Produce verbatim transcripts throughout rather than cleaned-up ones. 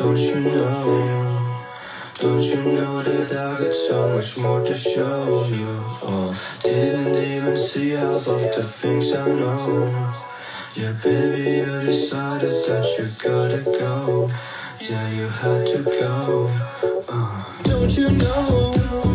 Don't you know, don't you know that I got so much more to show you? Oh, didn't even see half of the things I know. Yeah, baby, you decided that you gotta go. Yeah, you had to go. uh. Don't you know,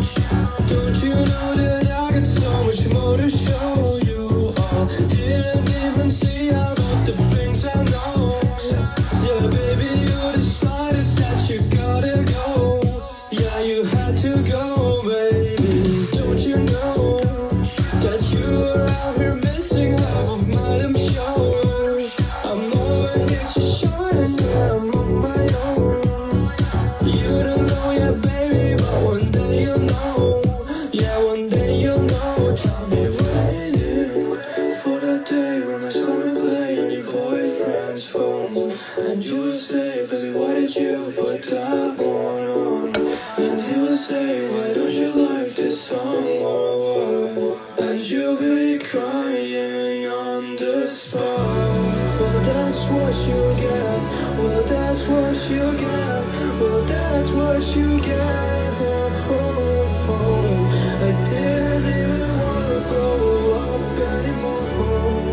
don't you know that I got so much more to show you? Oh, didn't even see half of the things I know. Yeah, baby, you decided that you gotta go. Yeah, you had to go, baby. Don't you know that you were out here missing half of my damn show? I'm over here just shining, yeah, I'm on my own. You don't know yet, baby, but one day you'll know. Yeah, one day you'll know. I'll be waiting for that day when I saw me playing your boyfriend's phone. And you will say, baby, why did you put that one on? And he will say, why don't you like this song or what? And you'll be crying on the spot. Well, that's what you get. Well, that's what you get. Well, that's what you get. Oh, oh, oh. I didn't even wanna grow up anymore,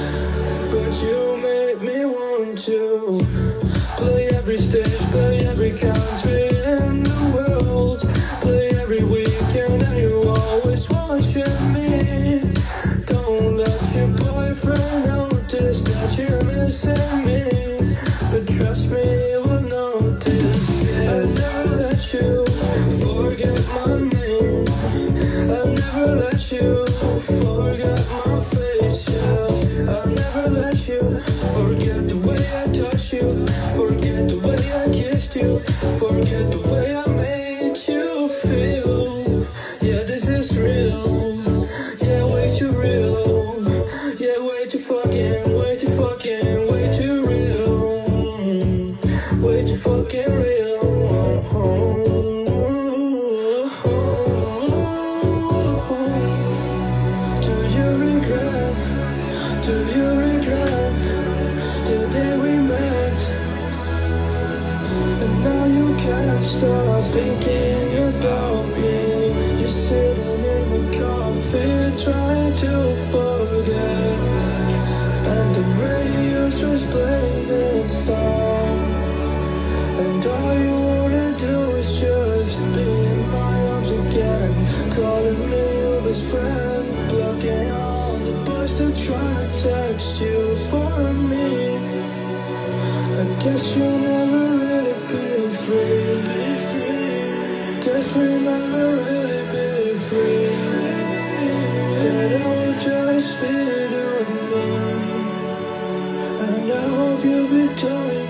but you made me want to play every stage, play every country in the world, play every weekend, and you're always watching me. Don't let your boyfriend notice that you're missing me, but trust me, he will notice. I'll never let you forget my name. I'll never let you forget my face, yeah. I'll never let you forget the way I touched you, forget the way I kissed you, forget the way I made you feel. Yeah, this is real. Yeah, way too real. Yeah, way too fucking, way too fucking, way too real. Way too fucking real. Do you regret, do you regret the day we met? And now you can't stop thinking about me. You're sitting in the coffee trying to forget, and the radio's just playing this song. And all you wanna do is just be in my arms again, calling me your best friend, blocking all the boys that try to text you for me. I guess you'll never really be free. Guess we'll never really be free. But I will just be doing me, and I hope you'll be doing